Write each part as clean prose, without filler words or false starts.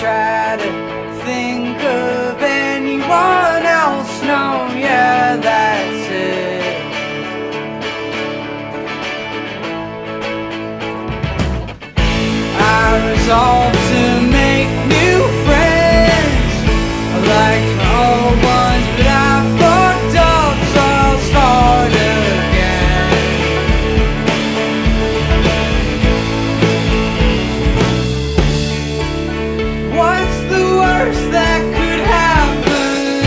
try to think of anyone else. No, yeah, that's it. I resolved to make new friends. I like my old ones, but I fucked up, so I'll start again. What's the worst that could happen?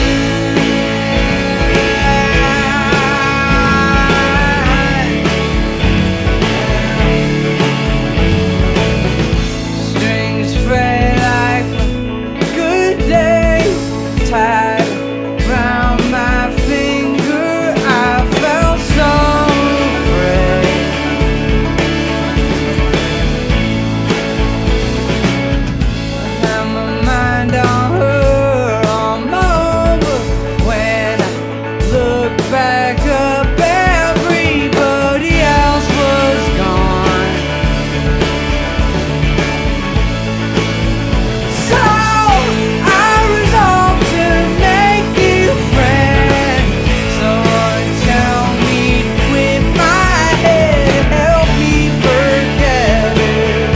Strings fray like good days tied round my finger. I felt so afraid. I had my mind on her almost, but when I look back up, everybody else was gone. So I resolved to make new friends. Someone tell me to quit my head, help me forget it.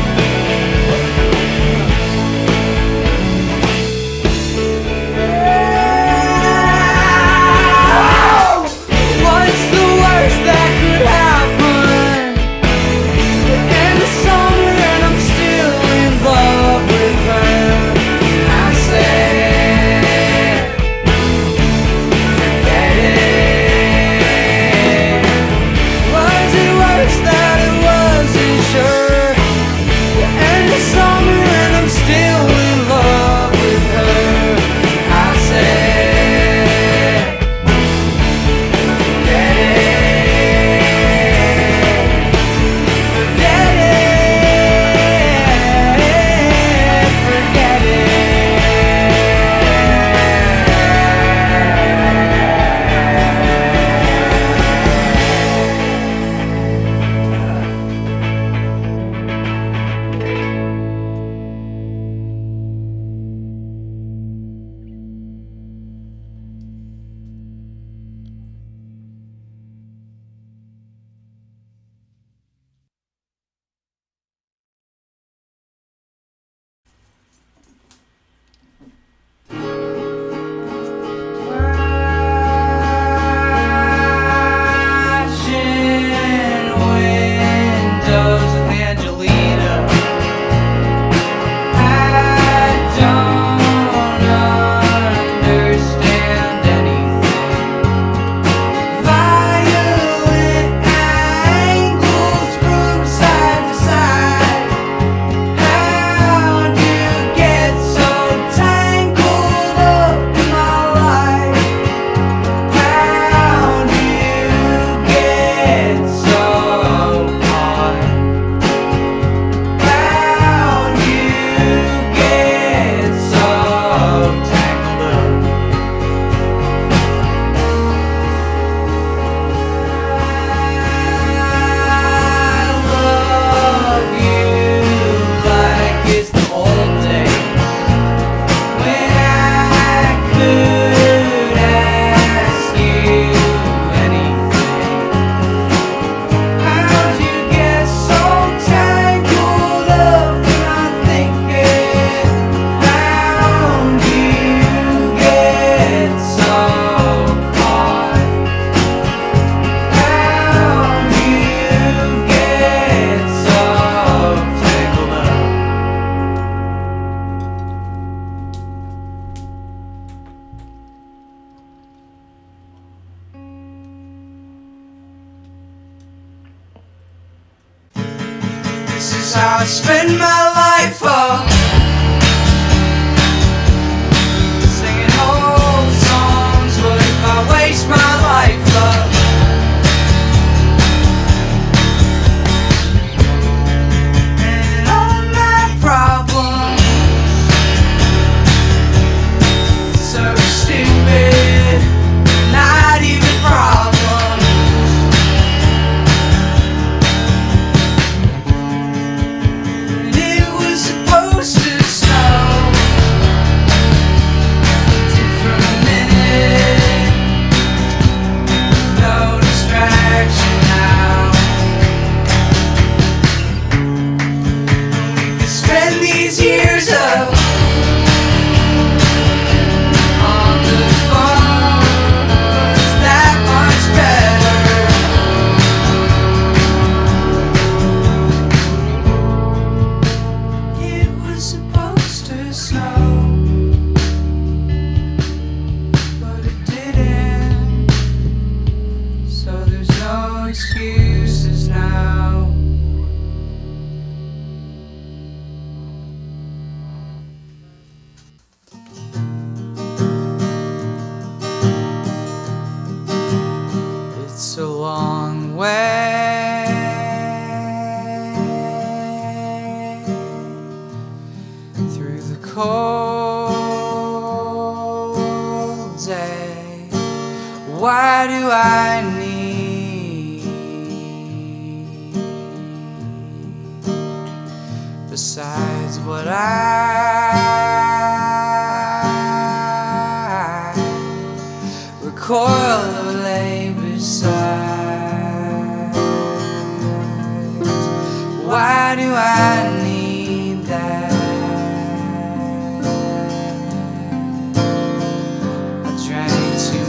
What's the worst that could happen? The end of summer and I'm still in love with her. I said, forget it. Was it worse that it wasn't sure? The end of summer and I'm still in love with her. I said, forget it. Forget it. Forget it. Flashing windows of Angelina. I don't understand anything. Violent angles from side to side. How do you get so tangled up in my life? How do you get so caught? How do you get so tangled up? I love you like it's the old days when I could ask you anything. How'd you get so tangled up in my thinking? How'd you get so caught? How'd you get so tangled up? This is how I spend my life up, singing old songs. What if I waste my life up? And all my problems, so stupid, not even problems. And it was supposed cold day. Why do I need, besides what I recoil or lay beside? Why do I need that? I drank too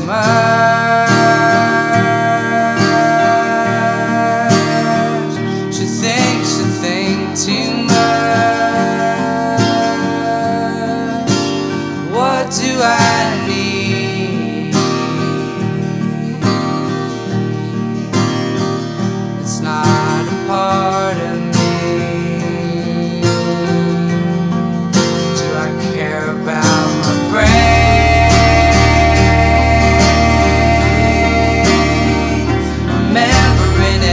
much. Should think too much. What do I need? It's not a part of me. Do I care about my brain? Remembering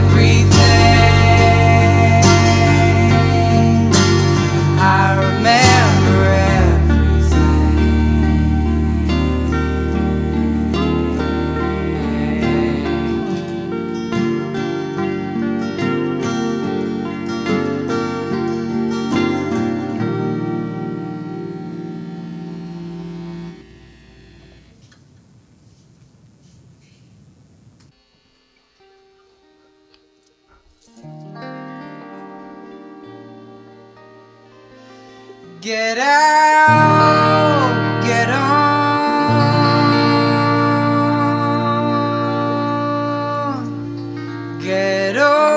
everything. I remember everything. Get out, get on, get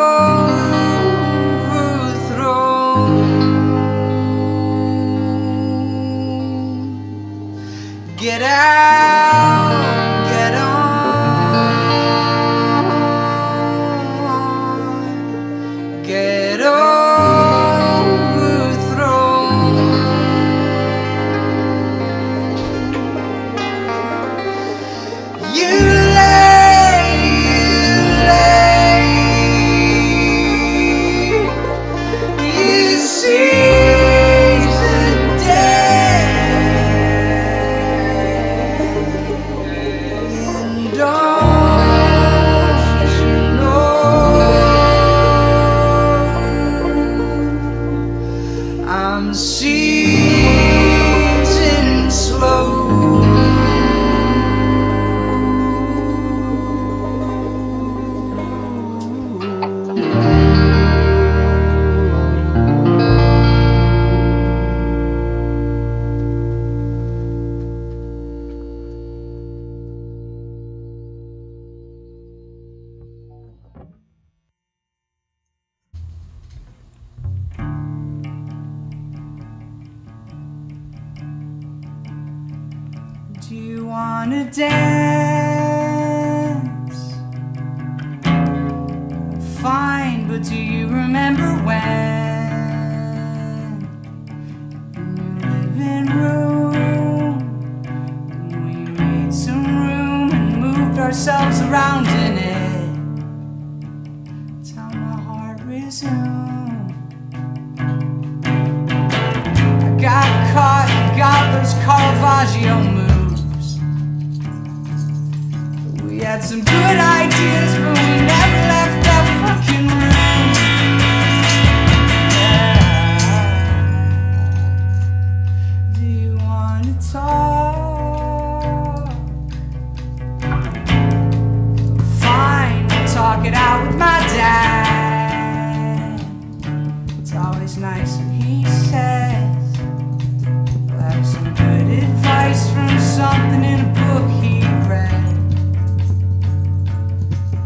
overthrown. Get out, get on, get overthrown. You seize the day. And don't you know I'm seizing slow. Do you wanna dance? Fine, but do you remember when? In your living room, we made some room and moved ourselves around in it. Till my heart resumed. I got caught and got those Caravaggio moves. We had some good ideas, but we never left that fucking room. Yeah. Do you wanna talk? Fine, we'll talk it out with my dad. It's always nice when he says he'll have some good advice from something in a book he read.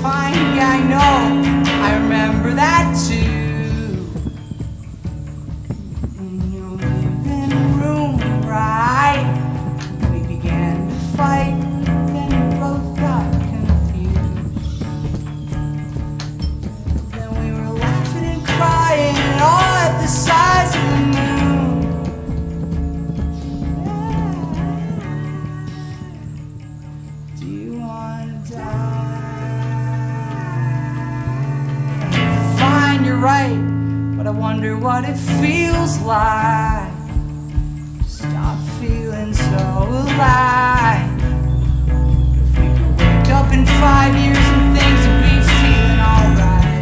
fine, yeah, I know, I remember that too. In your living room, right? We began to fight, then we both got confused. Then we were laughing and crying, and all at the size of the moon. Do you wanna die? Fine, you're right, but I wonder what it feels like to stop feeling so alive. If we could wake up in 5 years and things would be feeling alright.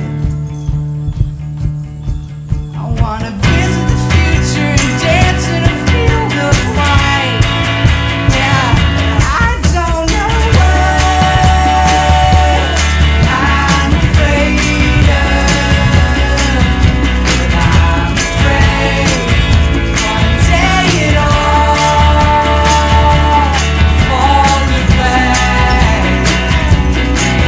I wanna visit the future and dance in a field of light. Yeah, I don't know what I'm afraid of, but I'm afraid one day it all falls apart.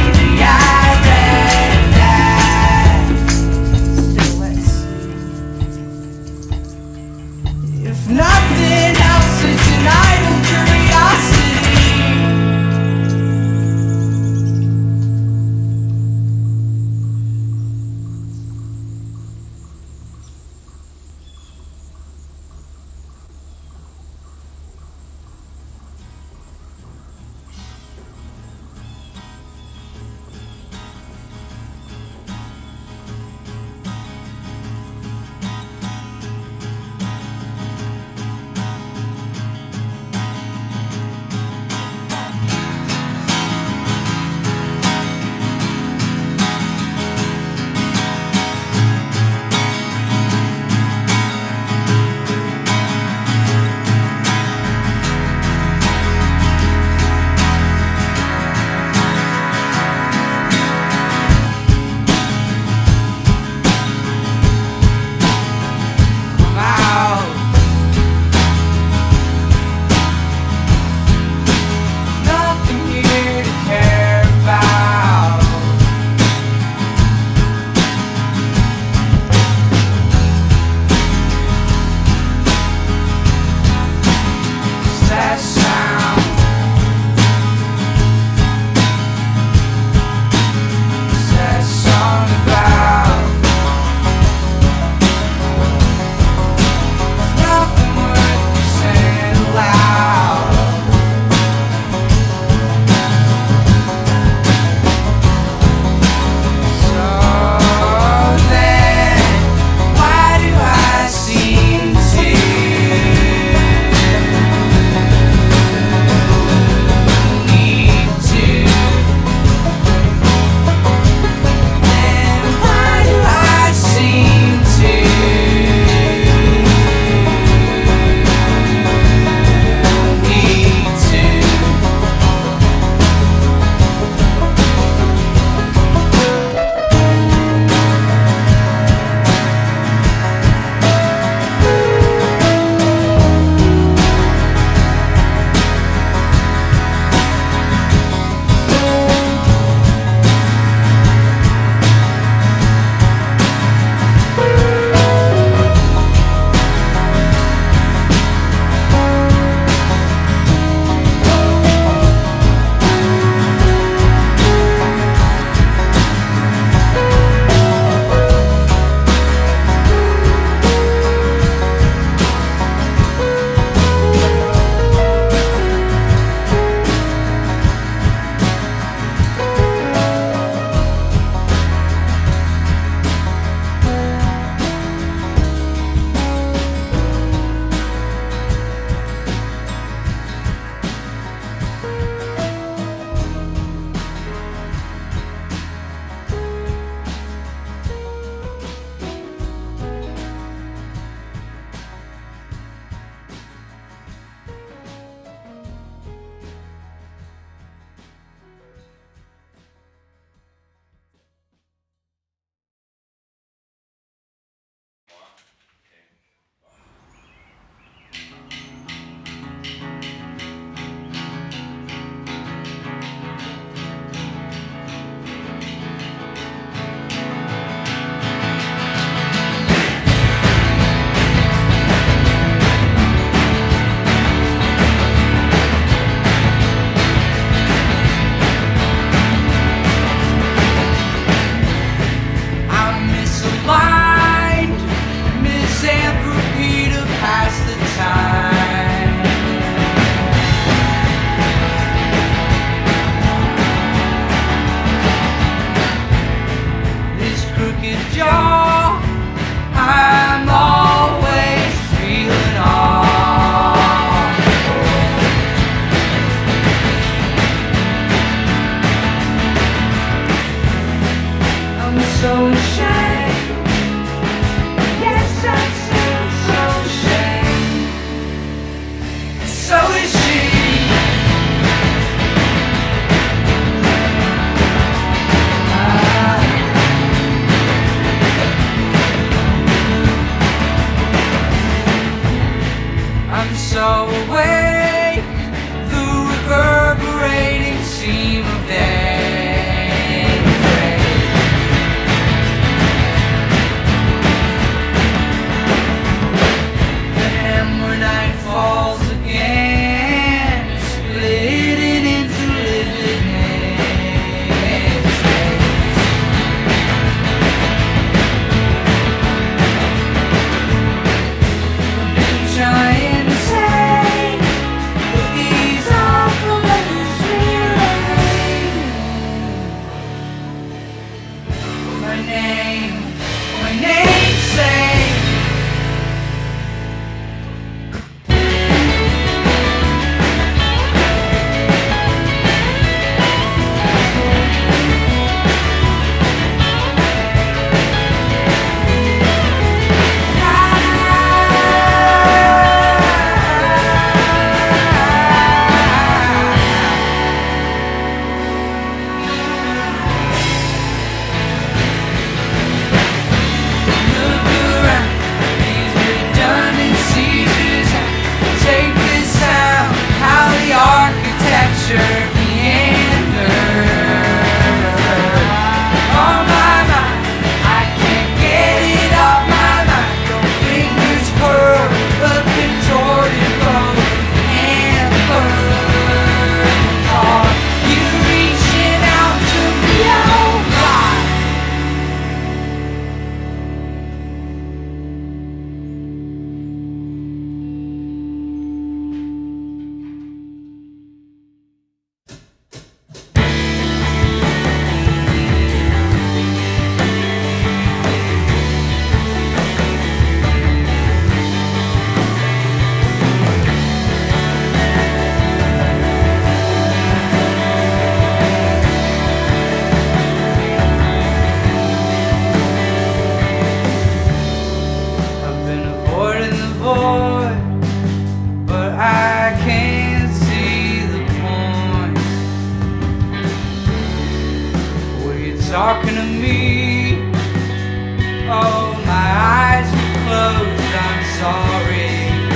talking to me. Oh, my eyes are closed, I'm sorry.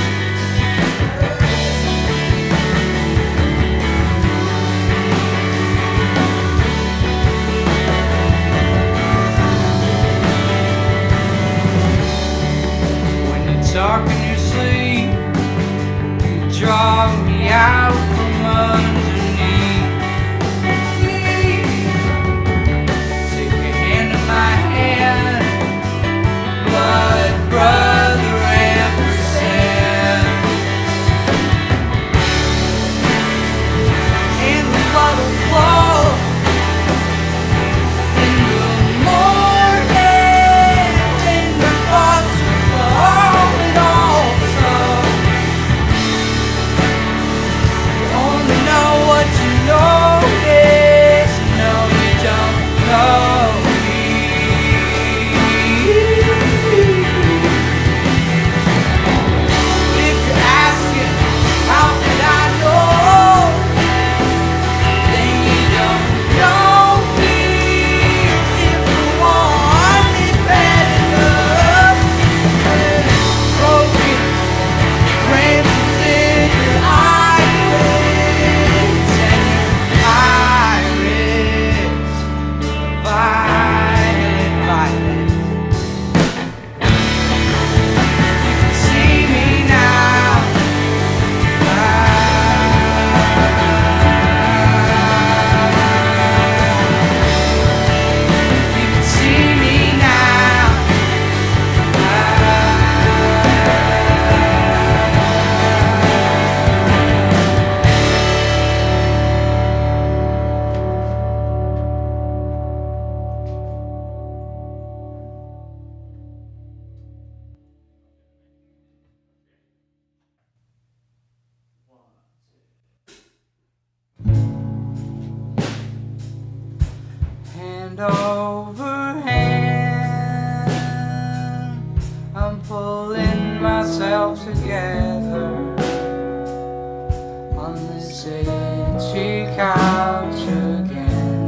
When you talk in your sleep, you draw me out from underneath. Brother ampersand, and the blood will flow in the morning, and the thoughts will fall and also you only know what you notice, no you don't know. Hand over hand, I'm pulling myself together on this itchy couch again.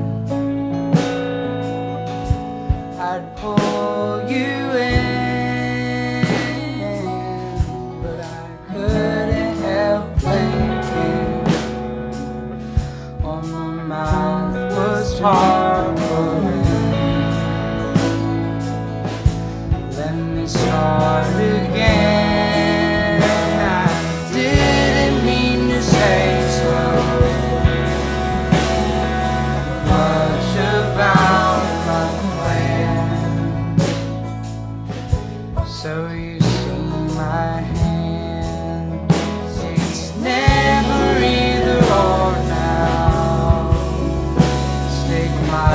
I'd pull you in, but I couldn't help thinking, oh, my mouth was hard. Let me start again. I didn't mean to say so much about my plan. So you see my hand, it's never either or now. Stick my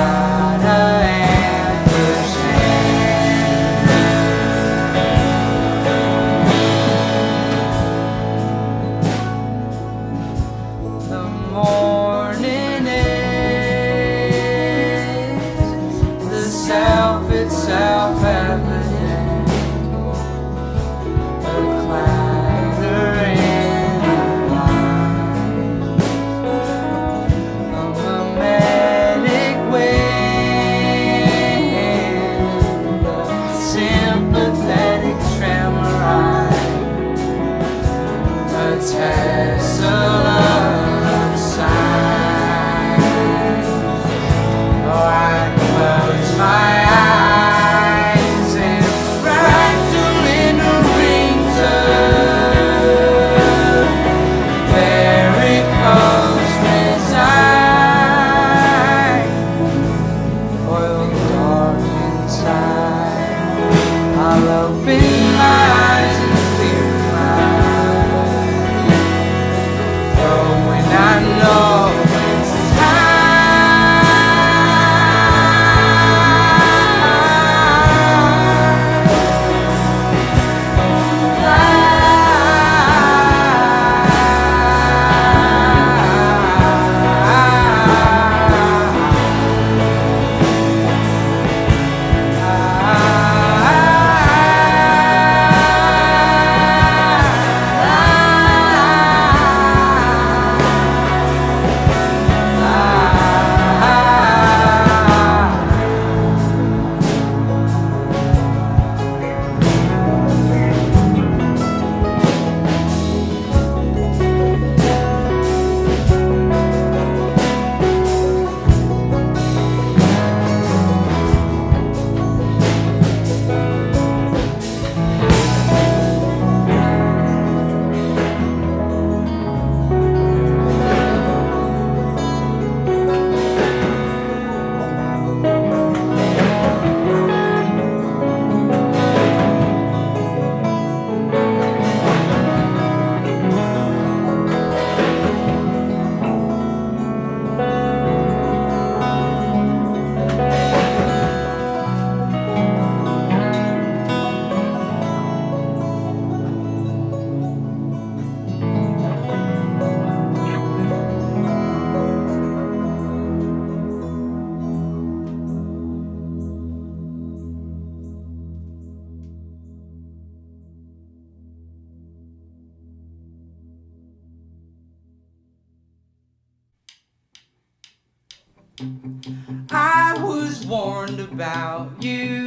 was warned about you,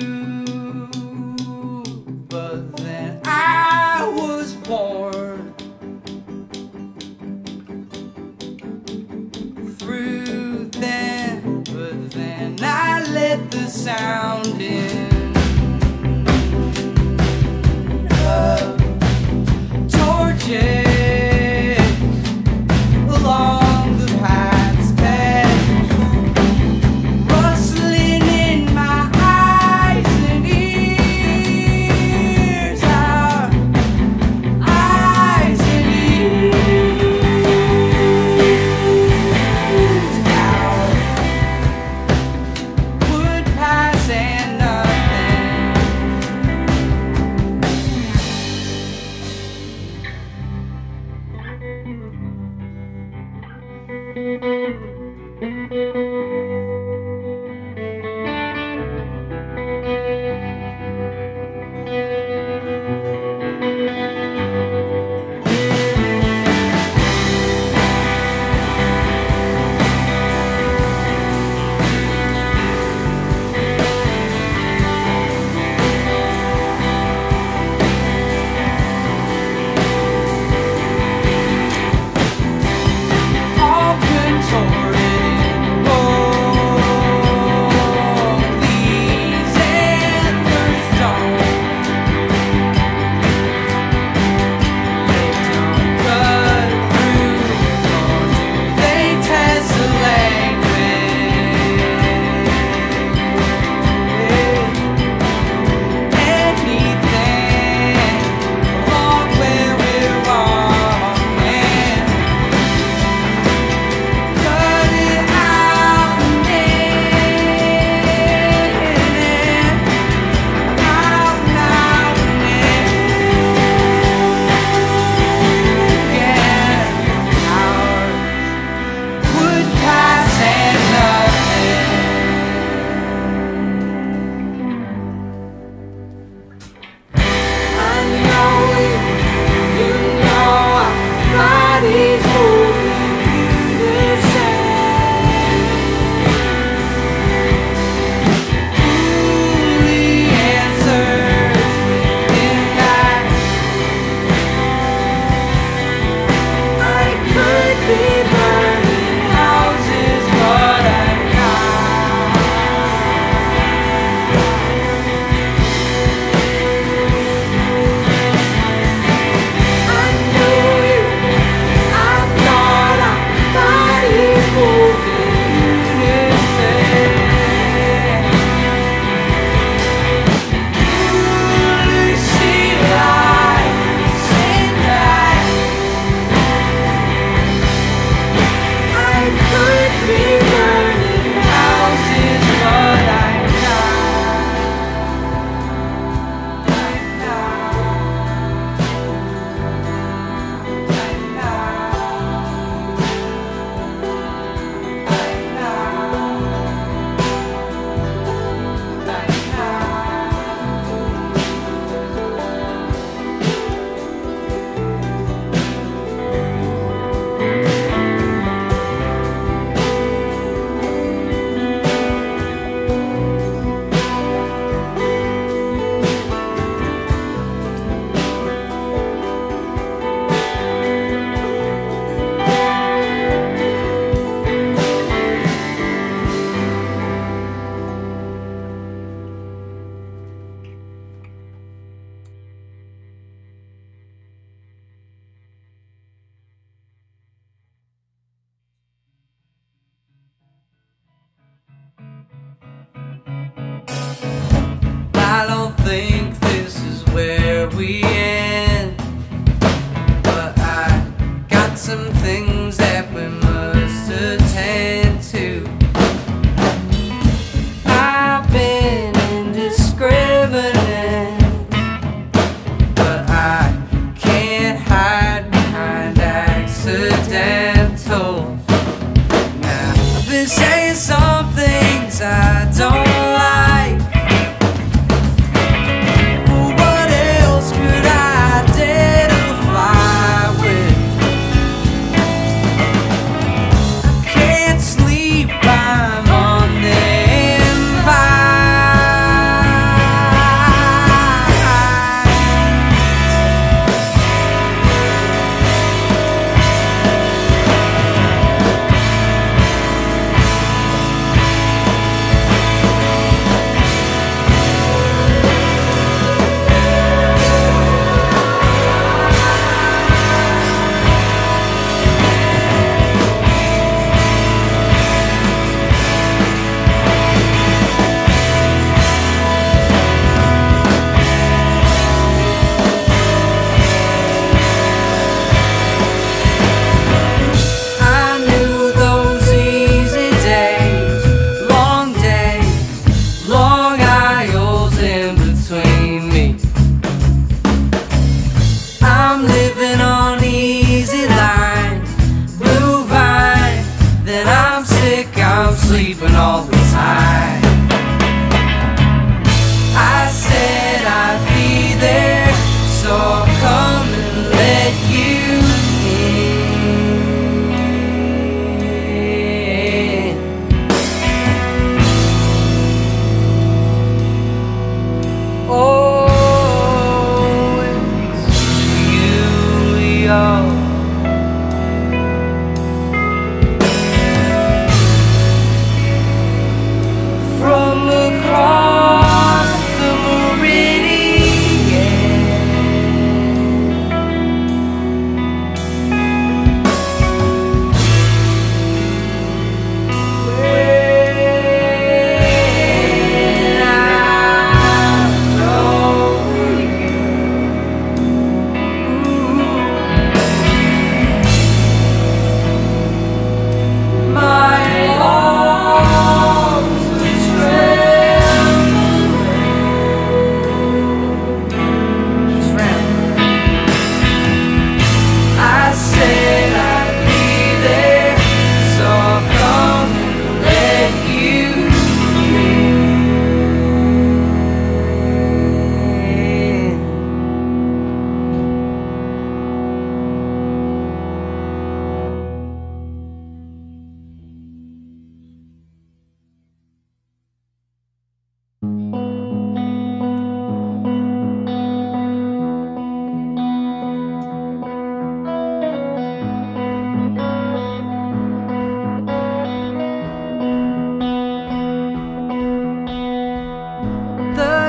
but then I was warned through them, but then I let the sound in of torches along the path's edge, rustling in my eyes and ears, our eyes and ears, out would pass and nothing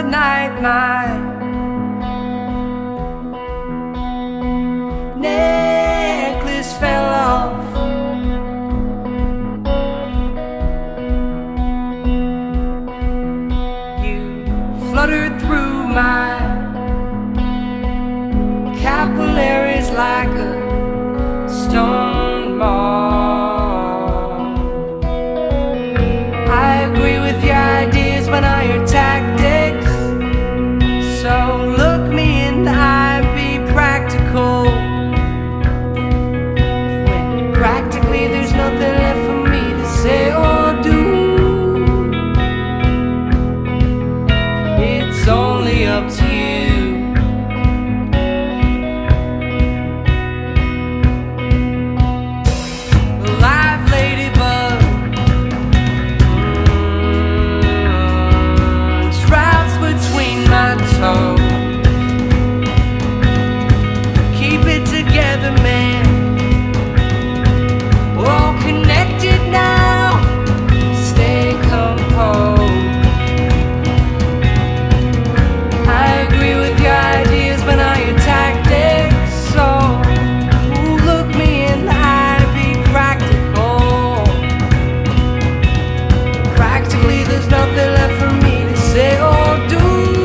at night, my necklace fell off. You fluttered through my capillaries like a stone ball. I agree with your ideas, but not your tactics. So look me in the eye, be practical. When practically there's nothing left for me to say or do. It's only up to you. Keep it together, man. We're all connected now. Stay composed. I agree with your ideas, but not your tactics. So look me in the eye, be practical. Practically, there's nothing left for me to say or do.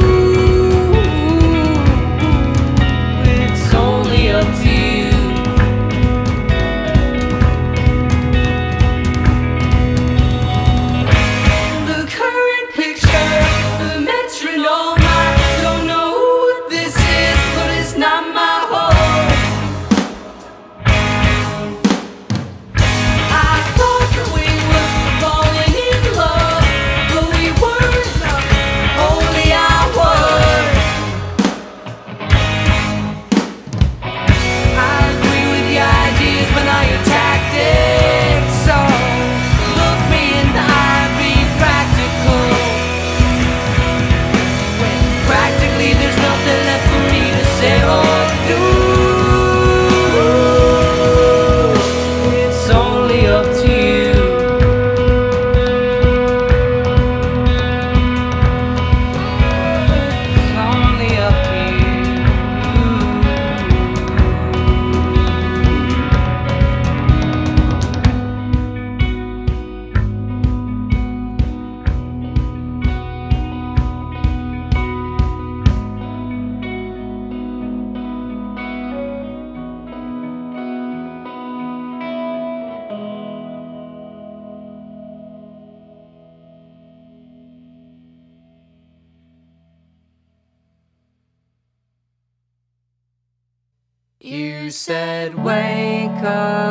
You said wake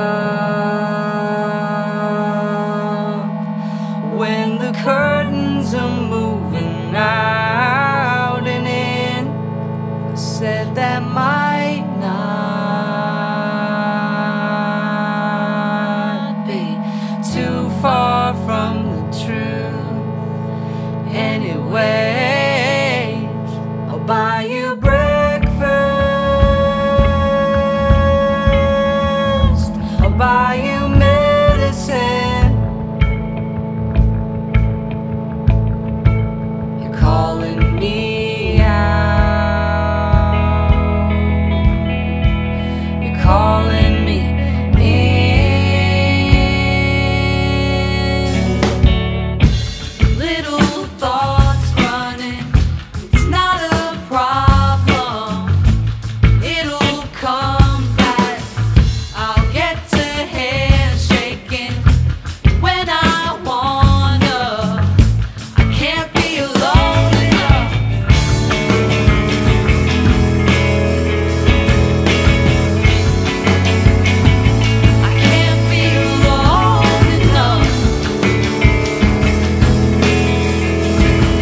up when the curtains are moving out and in. I said that might not be too far from the truth. Anyways, I'll buy you breakfast. Buy you medicine. You're calling me out. You're calling me in. Little thoughts running, it's not a problem. It'll come back. I'll get to shaking when I wanna. I can't be alone enough. I can't be alone enough.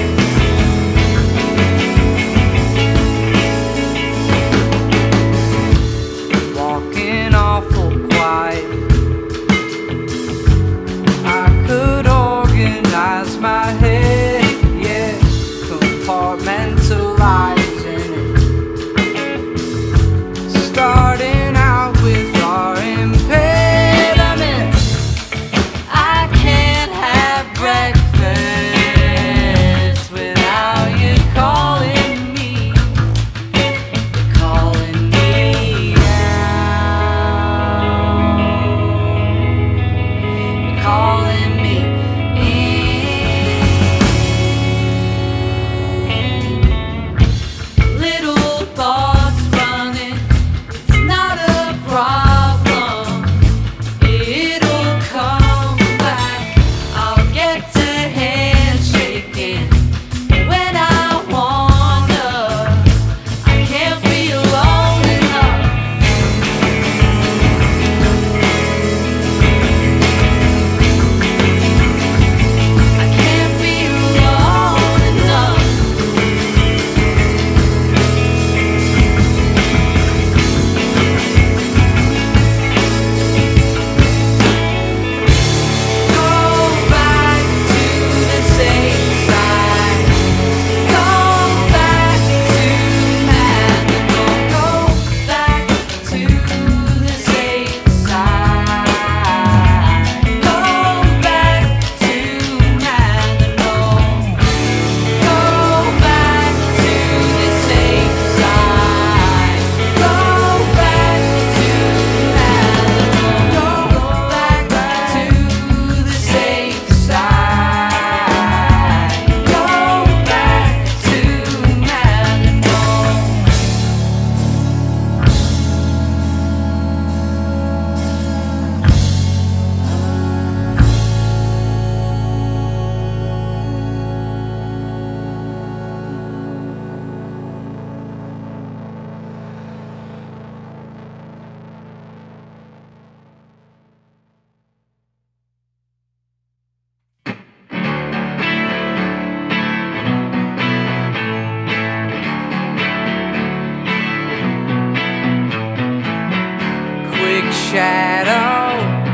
shadow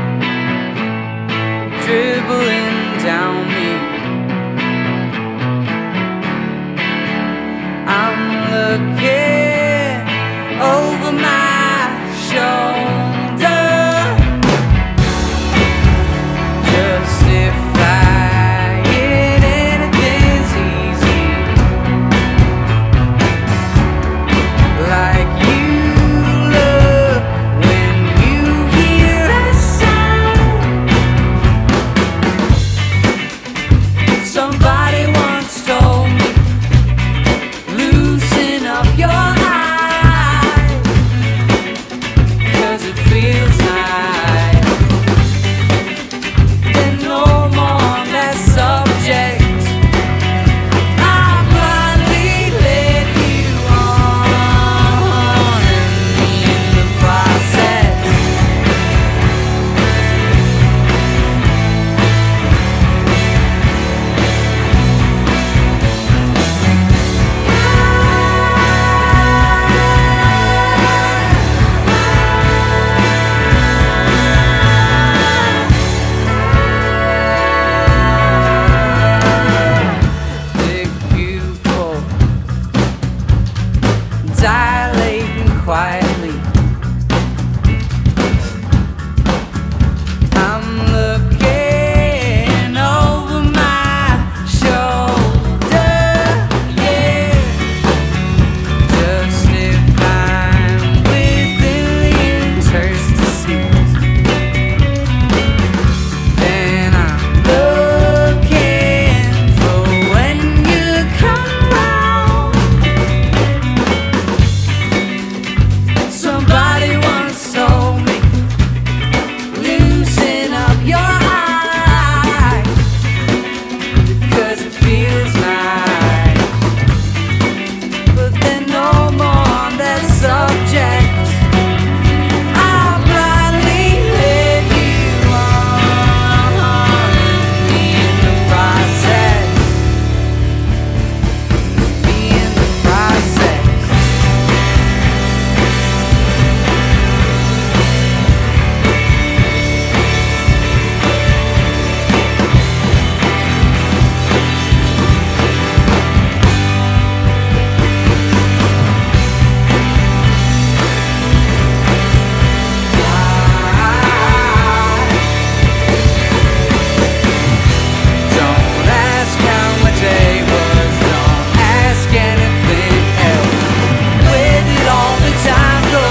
dribbling down me. I'm looking over my shoulder, just if anything's easy, like you look when you hear a sound. Somebody once told me, loosen up your eyes, 'cause it feels nice. Then no more on that subject, I blindly led you on, and in the process big pupil dilating quietly. I'm looking over my shoulder, yeah, just if I'm within the interstices. Then I'm looking for when you come round. Somebody once told me, loosen up your eyes, 'cause it feels nice. But then no more on that subject, I blindly led you on, in the process, in the process. Don't ask how my day was, don't ask anything else. Where did all the time go?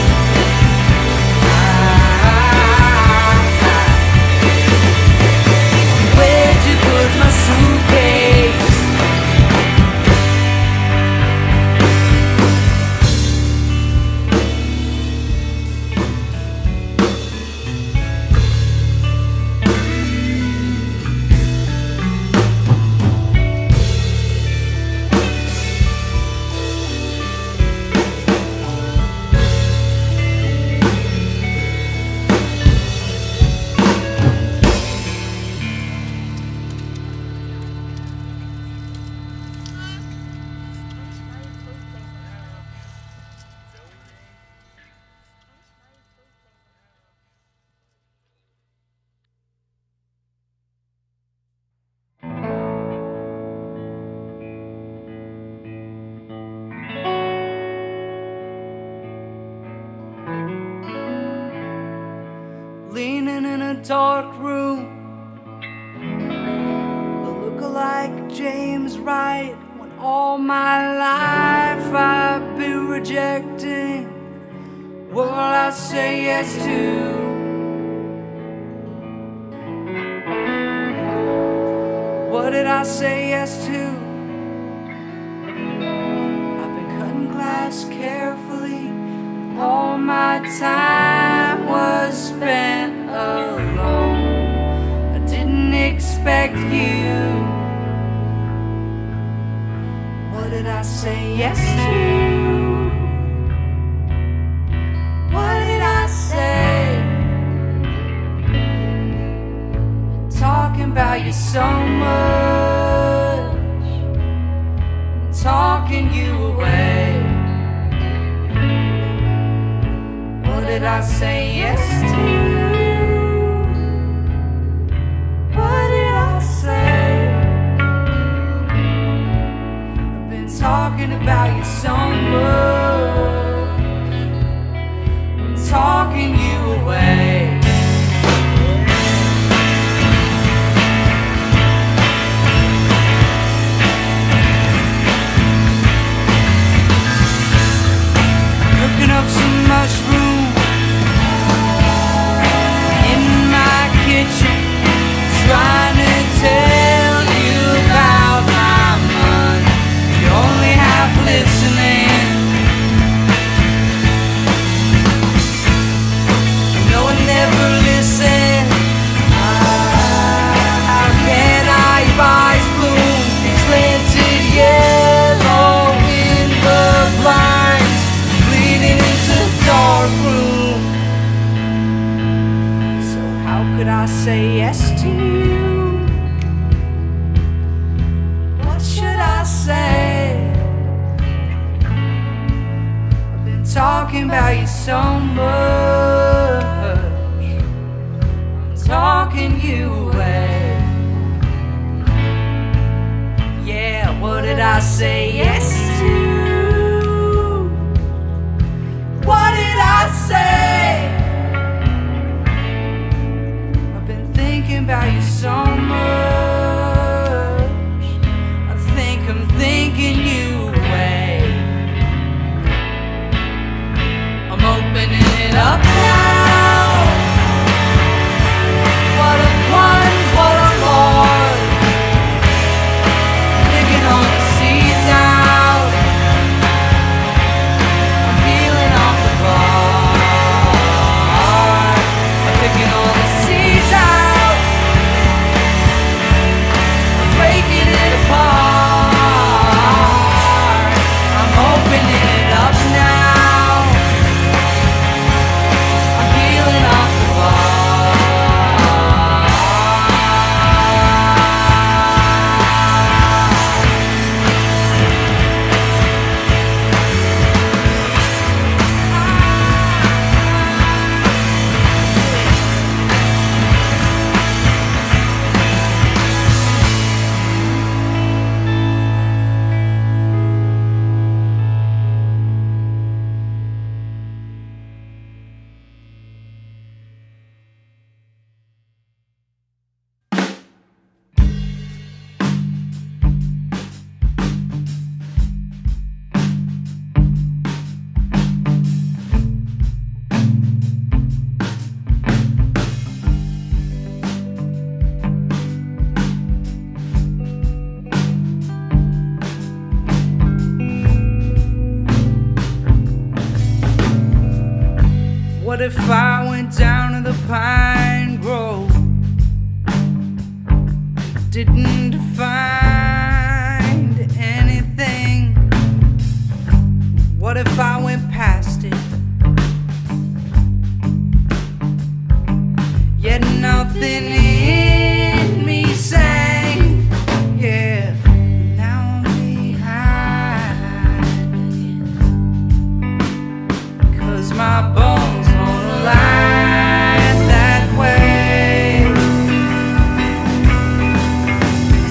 Where'd you put my suitcase? Leaning in a dark room, the lookalike James Wright, when all my life I've been rejecting. What will I say yes to? What did I say yes to? I've been cutting glass carefully. All my time was spent alone. I didn't expect you. What did I say yes to? What did I say? Been talking about you so much, talking you away. What did I say yes to? What did I say? I've been talking about you so much, I'm talking you away. Cooking up some mushroom in my kitchen, trying to tell you about my money. You're only half listening. No one never listened. How can I eyes bloom, slanted yellow in the blinds, bleeding into the dark room. So how could I say yes to you? What should I say? I've been talking about you so much, I'm talking you away. Yeah, what did I say yes to? What did I say? I've been thinking about you so much, I think I'm thinking you away. I'm opening it up now. What a plunge, what a lord, digging all the seeds out. I'm peeling off the bark, I'm picking all the seeds out, I'm breaking it apart. I'm opening it up now, I'm peeling off the bark. What if I went down to the pine grove, didn't find anything? What if I went past it, yet nothing in me sang? Yeah, now I'm behind, 'cause my bones won't lie that way.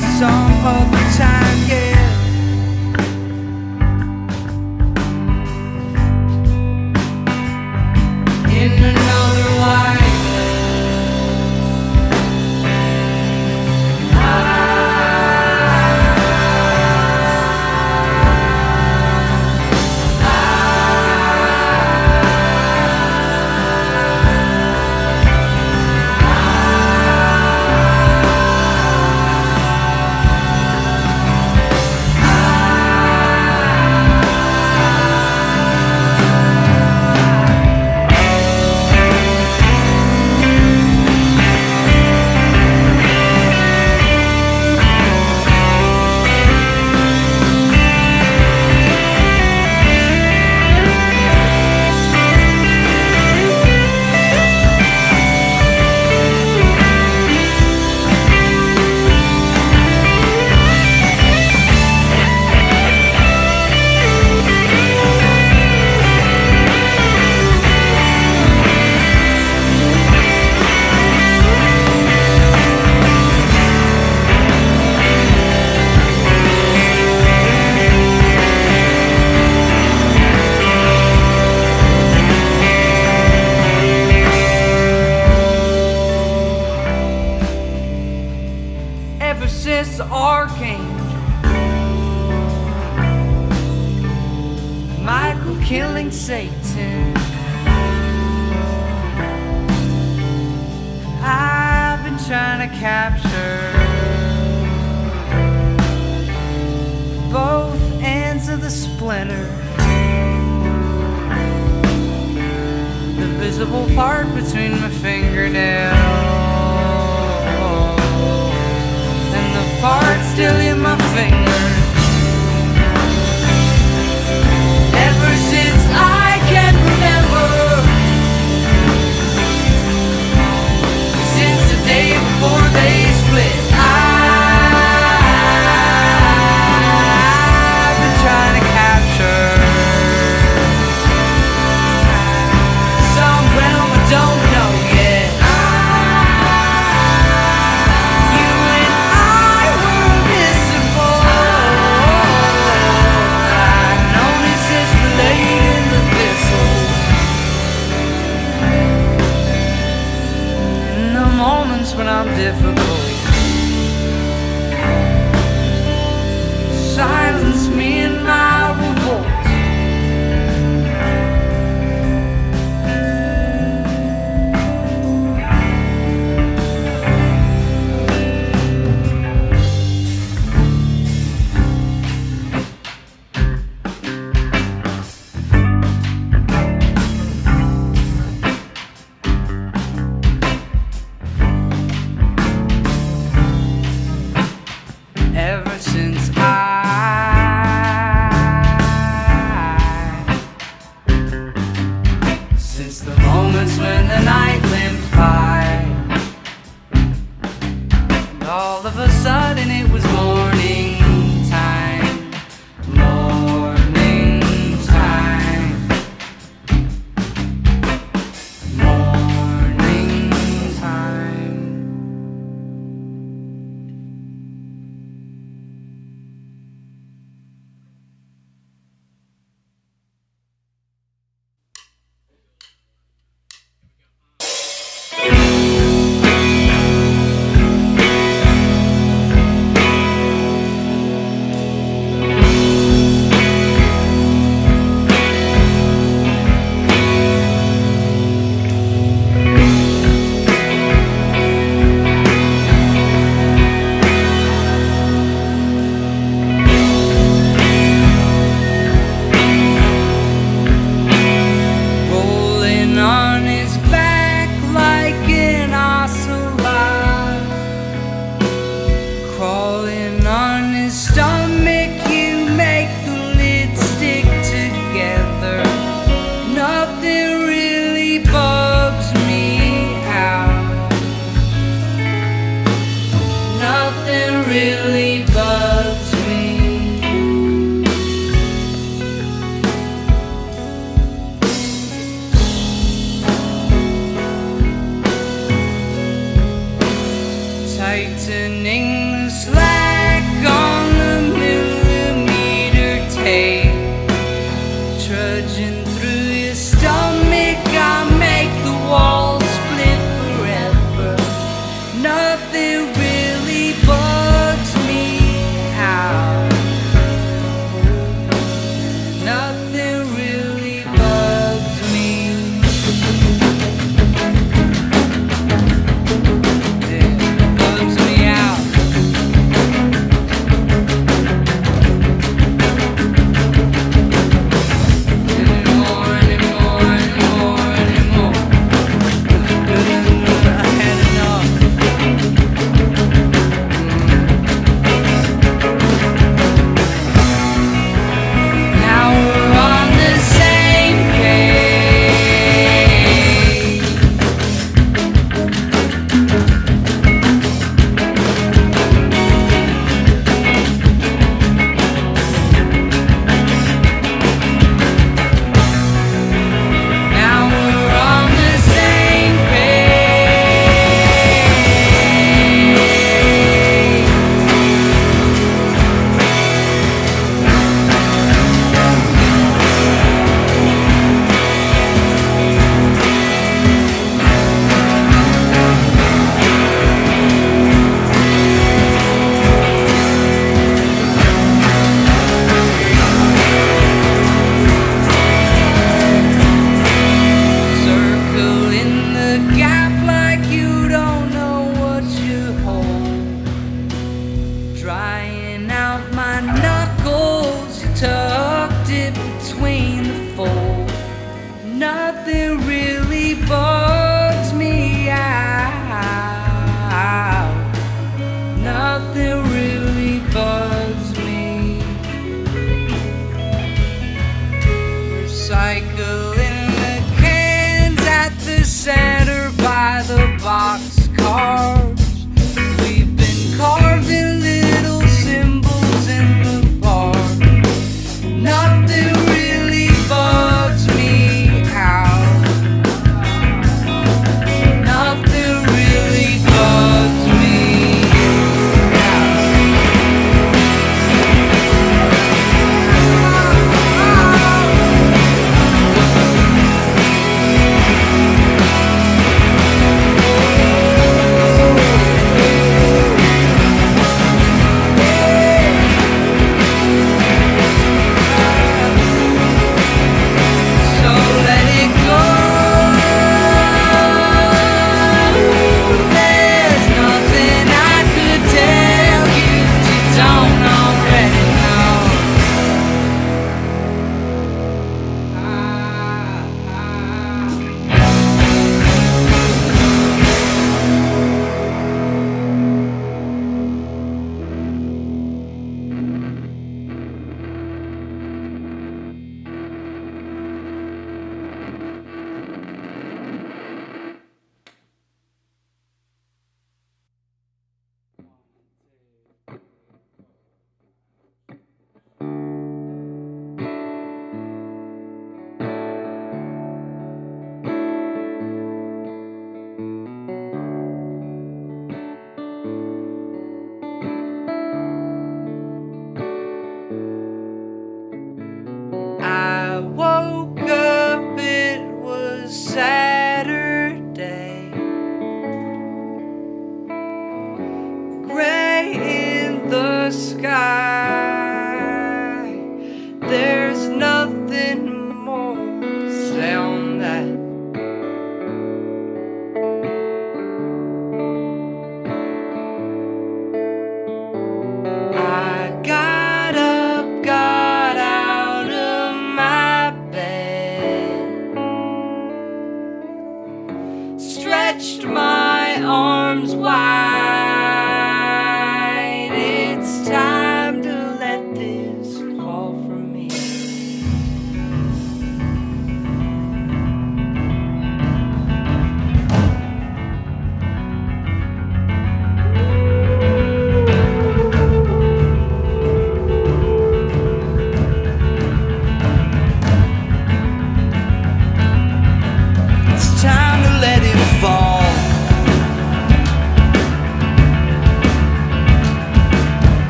Michael killing Satan. I've been trying to capture both ends of the splinter, the visible part between my fingernails and the part still in my finger. Ever since I can remember, since the day before they split, I've been trying to capture some realm I don't know yet. You and I were invisible.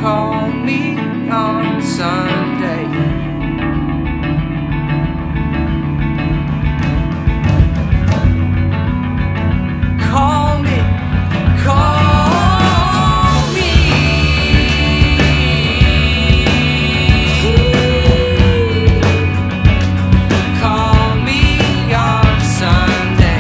call me on Sunday. Call me, call me. Call me on Sunday.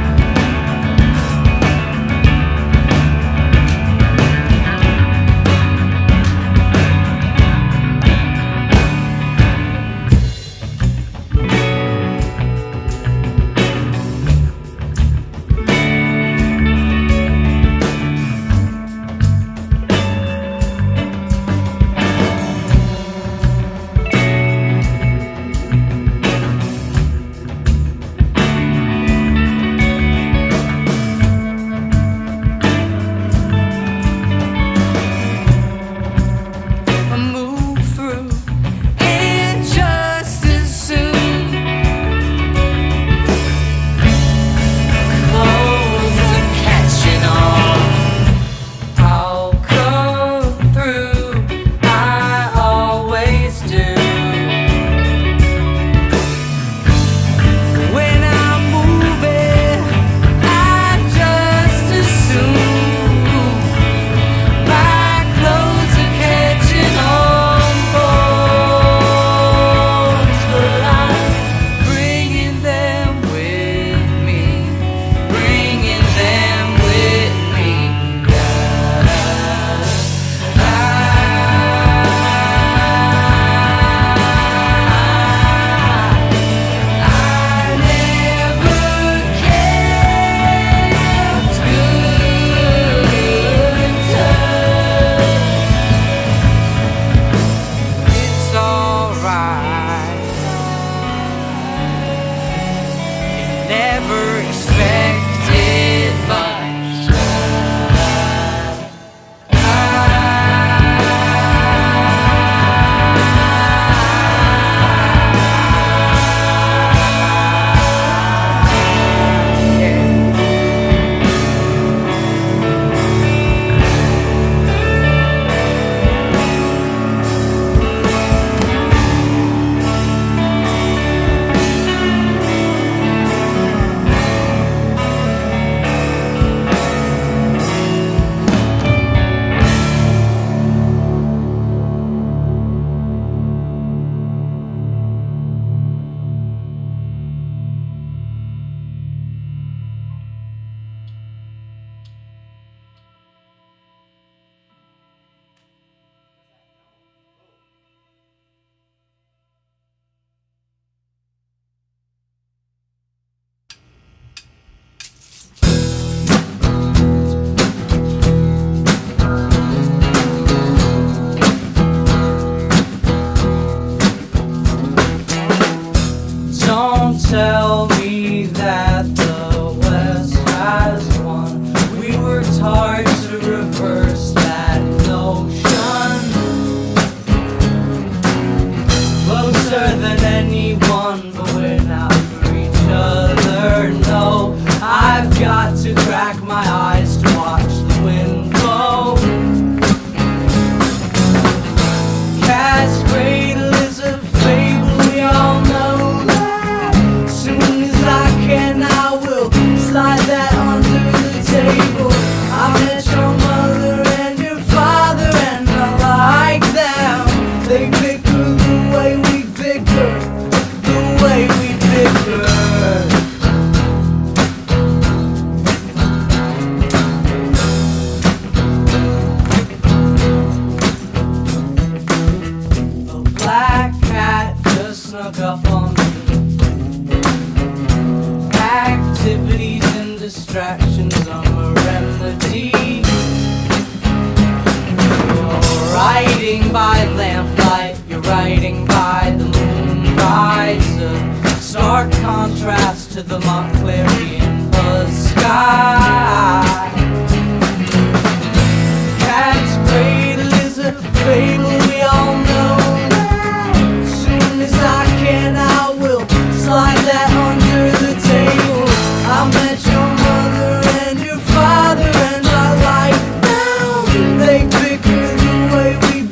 Never expected much. Don't tell me that the West has won. We worked hard to reverse that notion. Closer than anyone, but we're not for each other. No, I've got to crack my eyes to watch the wind blow. Cat's cradle is a fable, we all know. Slide that under the table. I met your mother and your father and I like them. They bicker the way we bicker, the way we bicker. A black cat just snuck up on me. Activities and distractions are a remedy. You're riding by lamplight, you're riding by the moonrise. A stark contrast to the Montclarian buzz sky. Cat's cradle is a fable, we all know. As soon as I can, I will slide that under the table. I met your mother and your father and I like them. They bicker the way we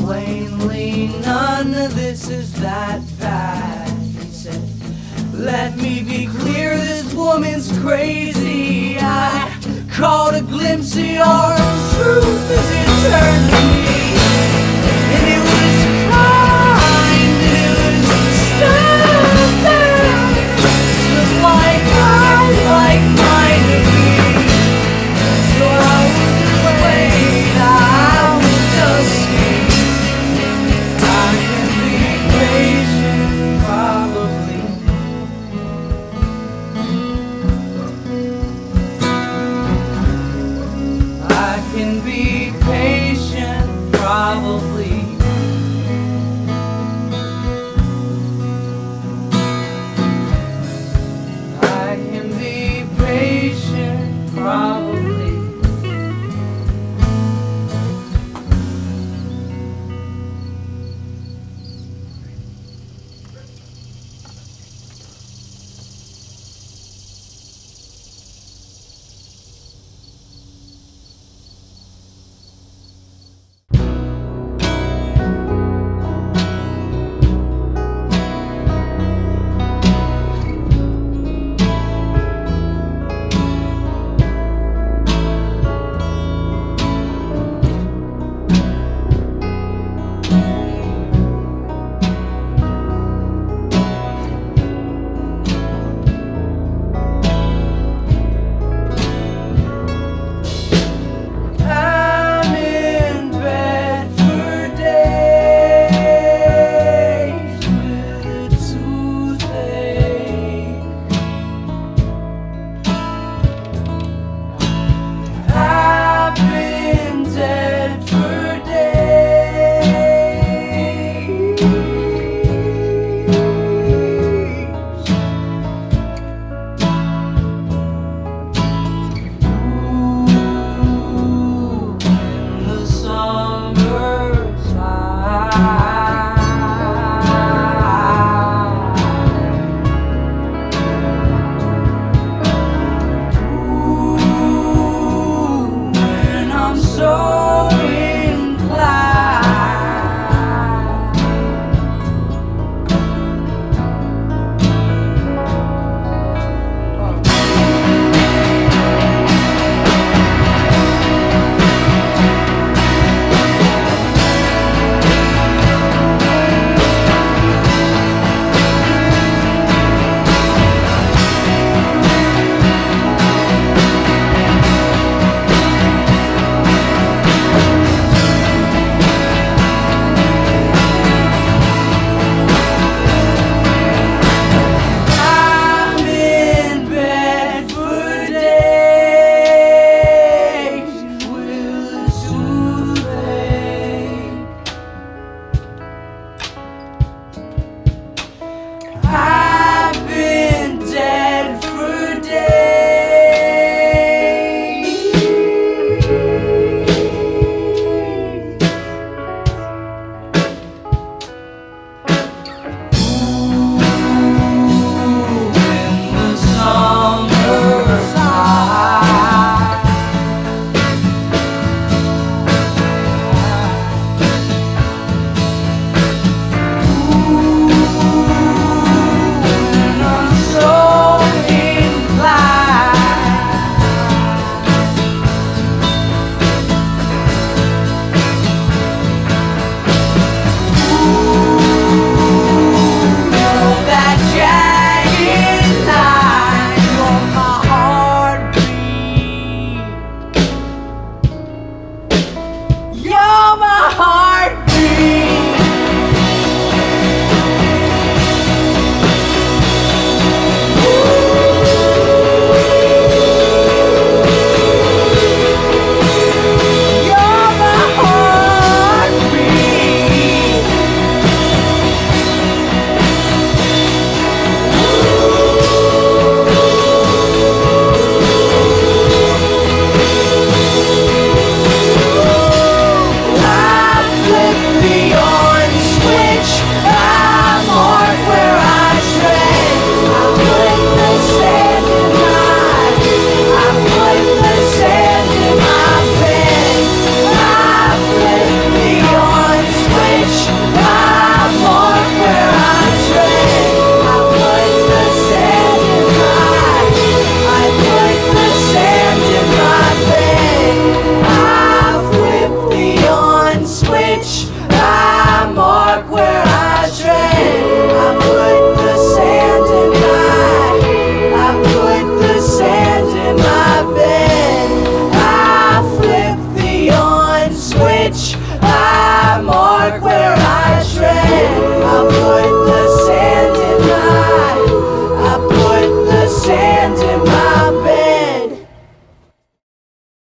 Plainly, none of this is that bad, he said. Let me be clear, this woman's crazy. I caught a glimpse of your truth as it turned to me. And it was kind, and it was stubborn, just like I'd like mine to be. So I wouldn't wait, I would just see. I can be patient, probably. I can be patient, probably. I can be patient, probably. switch. I'm more